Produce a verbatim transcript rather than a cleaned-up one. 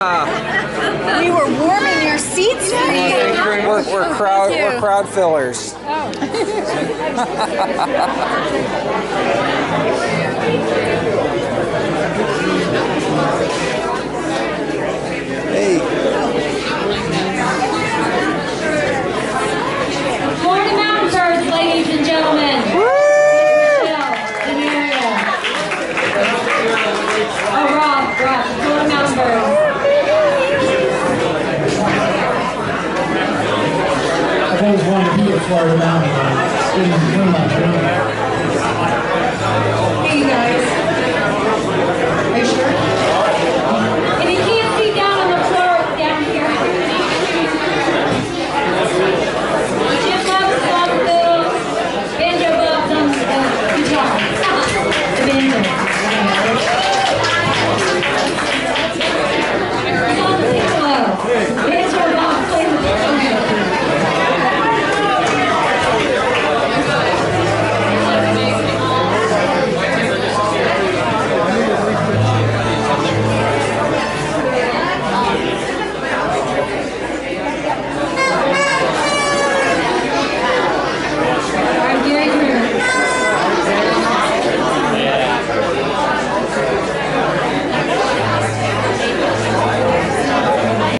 We were warming your seats for you. We're, we're crowd we're crowd fillers. Oh. Hey. Florida Mountain Birds, ladies and gentlemen. Woo! Oh, Rob, Rob, Florida Mountain Birds. I've always wanted to be a Florida Mountain Bird. It's been one of my dreams.